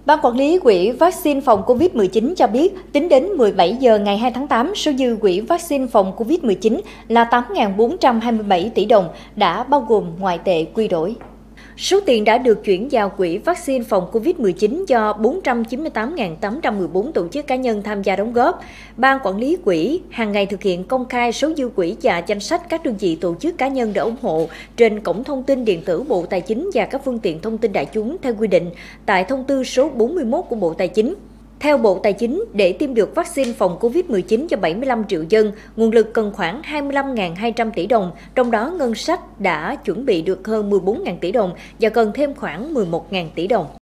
Ban quản lý Quỹ vaccine phòng COVID-19 cho biết, tính đến 17 giờ ngày 2 tháng 8, số dư Quỹ vaccine phòng COVID-19 là 8.427 tỷ đồng, đã bao gồm ngoại tệ quy đổi. Số tiền đã được chuyển vào Quỹ vaccine phòng COVID-19 do 498.814 tổ chức cá nhân tham gia đóng góp. Ban quản lý quỹ hàng ngày thực hiện công khai số dư quỹ và danh sách các đơn vị tổ chức cá nhân đã ủng hộ trên cổng thông tin điện tử Bộ Tài chính và các phương tiện thông tin đại chúng theo quy định tại thông tư số 41 của Bộ Tài chính. Theo Bộ Tài chính, để tiêm được vaccine phòng COVID-19 cho 75 triệu dân, nguồn lực cần khoảng 25.200 tỷ đồng, trong đó ngân sách đã chuẩn bị được hơn 14.000 tỷ đồng và cần thêm khoảng 11.000 tỷ đồng.